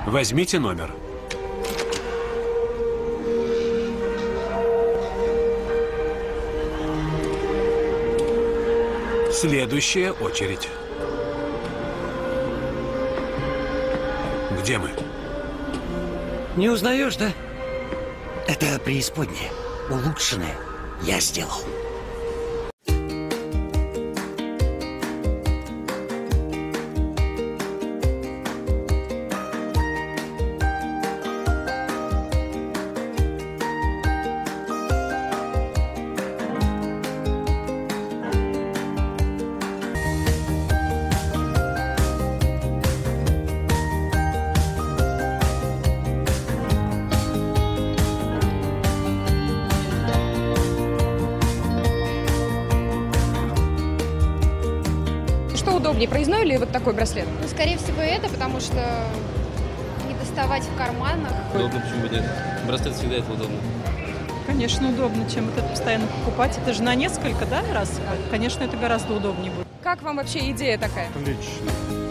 Возьмите номер. Следующая очередь. Где мы? Не узнаешь, да? Это преисподняя. Улучшенная. Я сделал. Что удобнее, проездной или вот такой браслет? Ну, скорее всего, это, потому что не доставать в карманах. Удобно, почему бы нет? Браслет всегда это удобно. Конечно, удобно, чем вот это постоянно покупать. Это же на несколько, да, раз? Конечно, это гораздо удобнее будет. Как вам вообще идея такая? Отлично.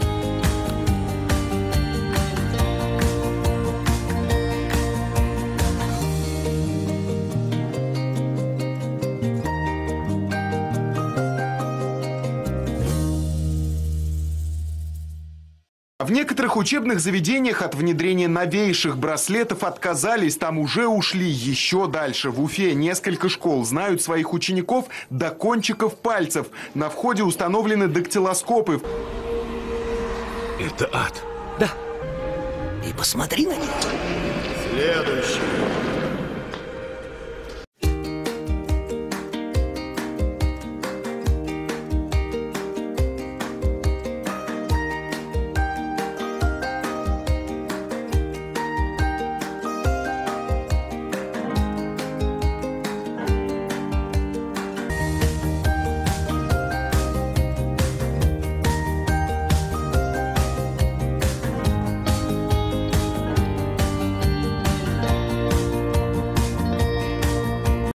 В некоторых учебных заведениях от внедрения новейших браслетов отказались, там уже ушли еще дальше. В Уфе несколько школ знают своих учеников до кончиков пальцев. На входе установлены дактилоскопы. Это ад. Да. И посмотри на них. Следующий.